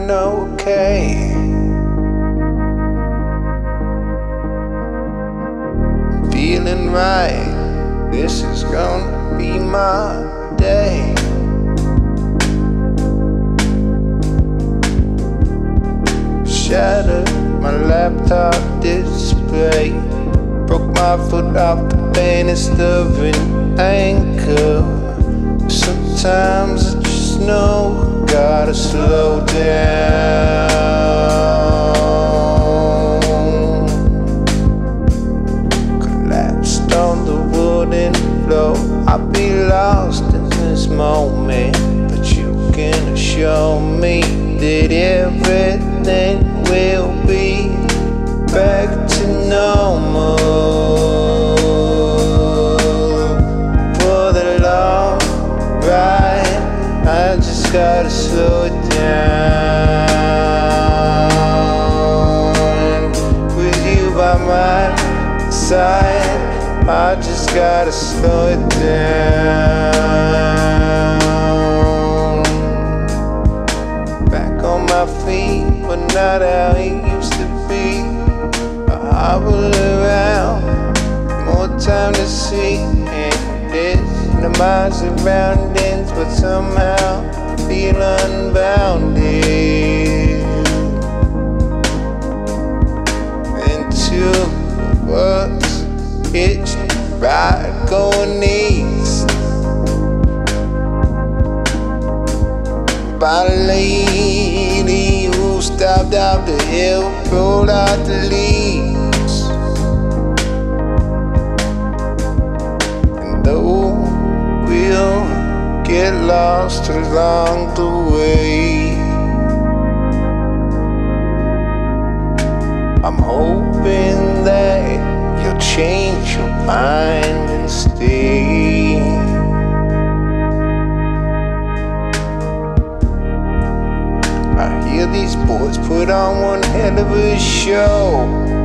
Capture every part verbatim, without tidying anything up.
doing okay. Feeling right, this is gonna be my day. Shattered my laptop display, broke my foot off the banister of an anchor. Sometimes I just know I gotta slow down. Collapsed on the wooden floor, I'll be lost in this moment, but you can assure me that everything will be back to normal. For the long ride, I just gotta slow it down. With you by my side, I just gotta slow it down. Back on my feet, but not how it used to be. I hobble around, more time to see, and this in my surroundings, but somehow I feel unbounded. And two of us hitched ride going east. By a lady who stopped out the hill, rolled out the leaves. And though we'll get lost along the way, I'm hoping that you'll change your mind and stay. I hear these boys put on one hell of a show.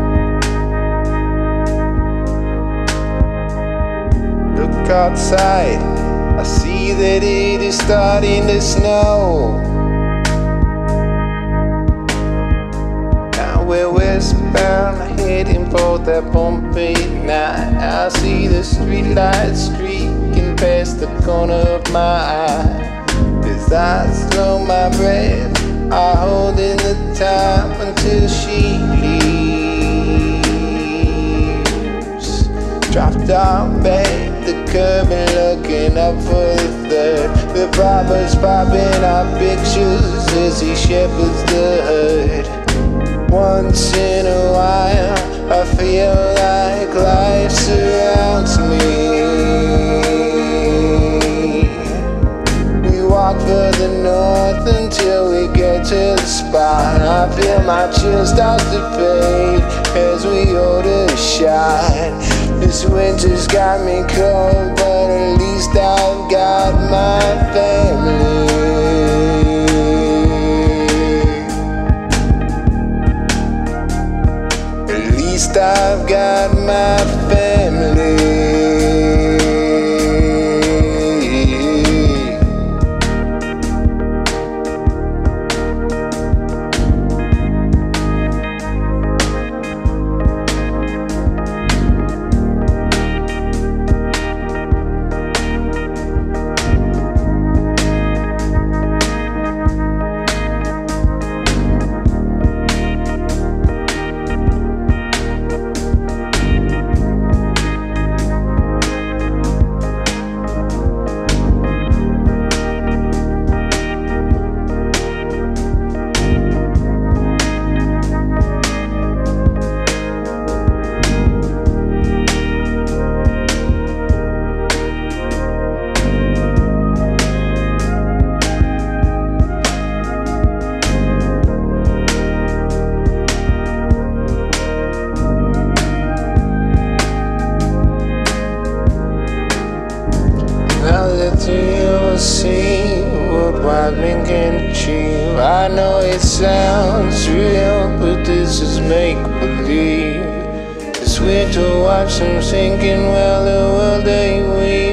Look outside, I see that it is starting to snow. Now we're westbound, heading for that bumpy night. I see the streetlights streaking past the corner of my eye. As I slow my breath, I hold in the time until she leaves. Dropped off at the curb and looking up for the third. The barber's popping out pictures as he shepherds the herd. Once in a while, I feel like life surrounds me. We walk further north until we get to the spot. I feel my chill start to fade as we order a shot. This winter's got me cold, but at least I've got my family. At least I've got my family. You'll see what Wyoming can achieve. I know it sounds real, but this is make-believe. It's weird to watch them sinking while the world they weave.